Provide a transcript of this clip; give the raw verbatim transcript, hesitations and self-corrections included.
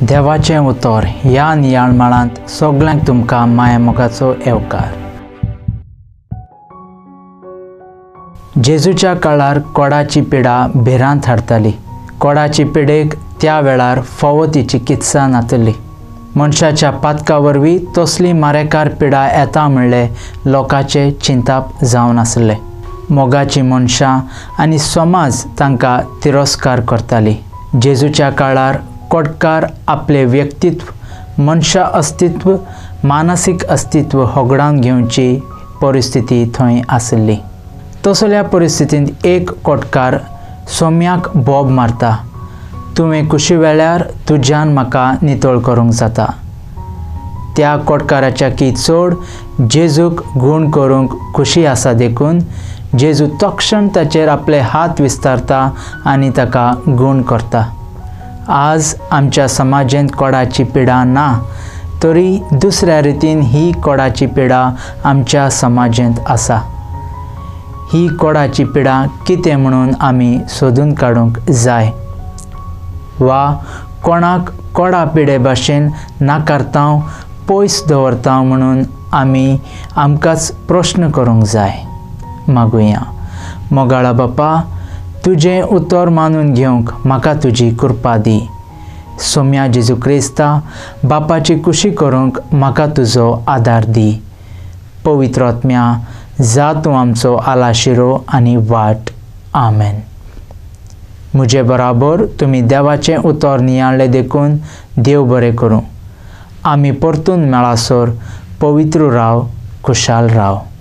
देवाचें उतर ह्या नियाळमाळांत सगळ्यांक तुमकां माया मोगाचो येवकार। जेजूच्या काळार कोडाची पिडा भिरांत हाडटाली। कोडाची पिडेक त्या वेळार फोव ती चिकित्सा नातली। मनशाच्या पातका वरवीं तसली मारेकार पिडा येता म्हणले लोकांचे चिंताप जावन आसले। मोगाची मनशां आनी समाज तांकां तिरस्कार करताली। जेजूच्या काळार कोडकार आपले व्यक्तित्व, मनशा अस्तित्व, मानसीक अस्तित्व होगडावन घेवची परिस्थिती थंय आसली। तसल्या परिस्थितींत एक कोडकार सोम्याक बोब मारता, तुवें कुशी वेळार तुज्यान म्हाका नितळ करूंक जाता। त्या कोडकाराच्या की चड जेजूक गूण करूंक खुशी आसा देखून जेजू तक्षण ताचेर आपले हात विस्तारता आनी ताका गूण करता। आज आमच्या समाजेंत कोडाची पिडा ना, तरी दुसऱ्या रितीन ही कोडाची पिडा आमच्या समाजेंत आसा। ही कोडाची पिडा कितें म्हणून आमी सोदून काडूंक जाय, वा कोणाक कोडा पिडे भाशेन नाकारतांव, पयस दवरतांव म्हणून आमी आमकांच प्रश्न करूंक जाय। मागुया। मोगाळा बापा, तुजें उतर मानून घेवंक म्हाका तुजी कृपा दी। सोम्या जेजू क्रिस्ता, बापाची कुशी करूंक म्हाका तुजो आदार दी। पवित्र आत्म्या, जा तूं आमचो आलाशिरो आनी वाट। आमेन। म्हजे बराबर तुमी देवाचें उतर नियाळ्ळें देखून देव बरें करूं। आमी परतून मेळासर पवित्र राव, खुशाल राव।